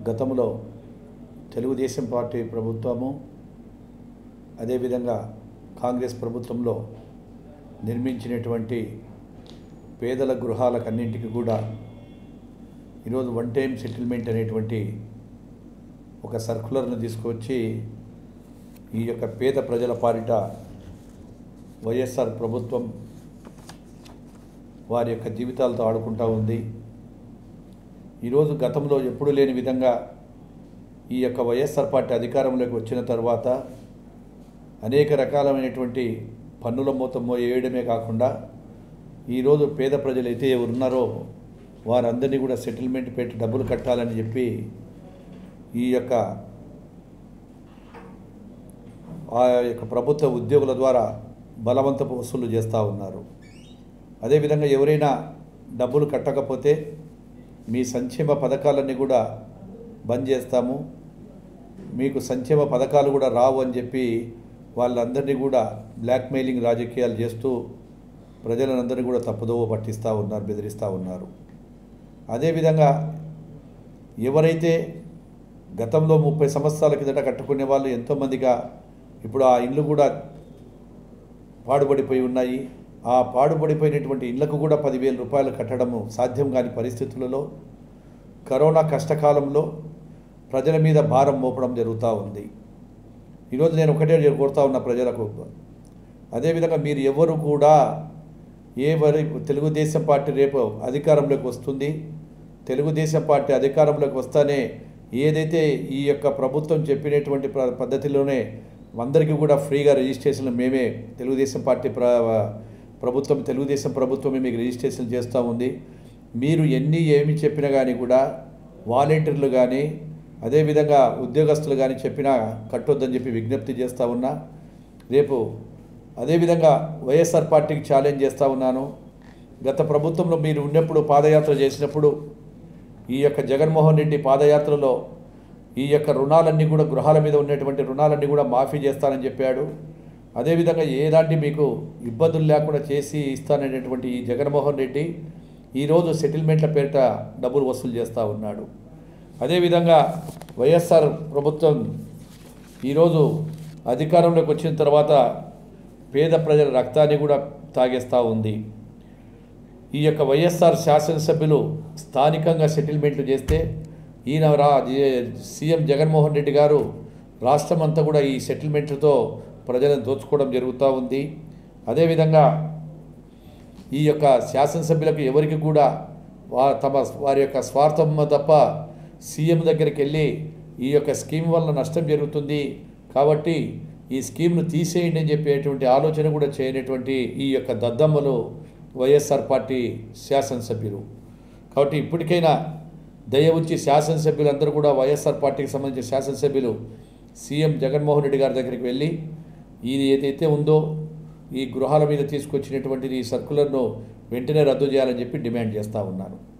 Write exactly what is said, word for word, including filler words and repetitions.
గతంలో తెలుగుదేశం పార్టీ ప్రభుత్వము అదేవిధంగా కాంగ్రెస్ ప్రభుత్వంలో నిర్మించినటువంటి పేదల గృహాలకన్నింటికి కూడా ఈరోజు వన్ టైం సెటిల్మెంట్ అనేటువంటి ఒక సర్క్యులర్ను తీసుకొచ్చి ఈ యొక్క పేద ప్రజల పాలిట వైఎస్ఆర్ ప్రభుత్వం వారి యొక్క జీవితాలతో ఆడుకుంటూ ఉంది. ఈరోజు గతంలో ఎప్పుడూ లేని విధంగా ఈ యొక్క వైఎస్ఆర్ పార్టీ అధికారంలోకి వచ్చిన తర్వాత అనేక రకాలైనటువంటి పన్నుల మొత్తం వేయడమే కాకుండా ఈరోజు పేద ప్రజలైతే ఎవరు ఉన్నారో వారందరినీ కూడా సెటిల్మెంట్ పెట్టి డబ్బులు కట్టాలని చెప్పి ఈ యొక్క ఆ యొక్క ప్రభుత్వ ఉద్యోగుల ద్వారా బలవంతపు వసూలు చేస్తూ ఉన్నారు. అదేవిధంగా ఎవరైనా డబ్బులు కట్టకపోతే మీ సంక్షేమ పథకాలన్నీ కూడా బంద్ చేస్తాము, మీకు సంక్షేమ పథకాలు కూడా రావు అని చెప్పి వాళ్ళందరినీ కూడా బ్లాక్మెయిలింగ్ రాజకీయాలు చేస్తూ ప్రజలందరినీ కూడా తప్పుదోవ పట్టిస్తూ ఉన్నారు, బెదిరిస్తూ ఉన్నారు. అదేవిధంగా ఎవరైతే గతంలో ముప్పై సంవత్సరాల కిందట కట్టుకునే వాళ్ళు ఎంతోమందిగా ఇప్పుడు ఆ ఇళ్ళు కూడా పాడుపడిపోయి ఉన్నాయి. ఆ పాడుపడిపోయినటువంటి ఇళ్లకు కూడా పదివేల రూపాయలు కట్టడము సాధ్యం కాని పరిస్థితులలో కరోనా కష్టకాలంలో ప్రజల మీద భారం మోపడం జరుగుతూ ఉంది. ఈరోజు నేను ఒకటే కోరుతా ఉన్న ప్రజలకు, అదేవిధంగా మీరు ఎవరు కూడా ఏ వరి తెలుగుదేశం పార్టీ రేపు అధికారంలోకి వస్తుంది, తెలుగుదేశం పార్టీ అధికారంలోకి వస్తానే ఏదైతే ఈ యొక్క ప్రభుత్వం చెప్పినటువంటి పద్ధతిలోనే అందరికీ కూడా ఫ్రీగా రిజిస్ట్రేషన్లు మేమే తెలుగుదేశం పార్టీ ప్ర ప్రభుత్వం తెలుగుదేశం ప్రభుత్వమే మీకు రిజిస్ట్రేషన్ చేస్తూ ఉంది. మీరు ఎన్ని ఏమి చెప్పినా కానీ కూడా వాలంటీర్లు కానీ అదేవిధంగా ఉద్యోగస్తులు కానీ చెప్పినా కట్టొద్దని చెప్పి విజ్ఞప్తి చేస్తూ ఉన్నా. రేపు అదేవిధంగా వైఎస్ఆర్ పార్టీకి ఛాలెంజ్ చేస్తూ ఉన్నాను. గత ప్రభుత్వంలో మీరు ఉన్నప్పుడు పాదయాత్ర చేసినప్పుడు ఈ యొక్క జగన్మోహన్ రెడ్డి పాదయాత్రలో ఈ యొక్క రుణాలన్నీ కూడా గృహాల మీద ఉన్నటువంటి రుణాలన్నీ కూడా మాఫీ చేస్తానని చెప్పాడు. అదేవిధంగా ఏలాంటి మీకు ఇబ్బందులు లేకుండా చేసి ఇస్తాననేటువంటి ఈ జగన్మోహన్ రెడ్డి ఈరోజు సెటిల్మెంట్ల పేరిట డబ్బులు వసూలు చేస్తూ ఉన్నాడు. అదేవిధంగా వైఎస్ఆర్ ప్రభుత్వం ఈరోజు అధికారంలోకి వచ్చిన తర్వాత పేద ప్రజల రక్తాన్ని కూడా తాగేస్తూ ఉంది. ఈ యొక్క వైఎస్ఆర్ శాసనసభ్యులు స్థానికంగా సెటిల్మెంట్లు చేస్తే ఈయన రా సీఎం జగన్మోహన్ రెడ్డి గారు రాష్ట్రం అంతా కూడా ఈ సెటిల్మెంట్లతో ప్రజలను దోచుకోవడం జరుగుతూ ఉంది. అదేవిధంగా ఈ యొక్క శాసనసభ్యులకు ఎవరికి కూడా వా తమ వారి యొక్క స్వార్థం తప్ప సీఎం దగ్గరికి వెళ్ళి ఈ యొక్క స్కీమ్ వల్ల నష్టం జరుగుతుంది కాబట్టి ఈ స్కీమ్ను తీసేయండి అని చెప్పేటువంటి ఆలోచన కూడా చేయనటువంటి ఈ యొక్క దద్దమ్మలు వైఎస్ఆర్ పార్టీ శాసనసభ్యులు. కాబట్టి ఇప్పటికైనా దయ ఉంచి శాసనసభ్యులందరూ కూడా వైఎస్ఆర్ పార్టీకి సంబంధించిన శాసనసభ్యులు సీఎం జగన్మోహన్ రెడ్డి గారి దగ్గరికి వెళ్ళి ఇది ఏదైతే ఉందో ఈ గృహాల మీద తీసుకొచ్చినటువంటిది ఈ సర్కులర్ను వెంటనే రద్దు చేయాలని చెప్పి డిమాండ్ చేస్తూ ఉన్నాను.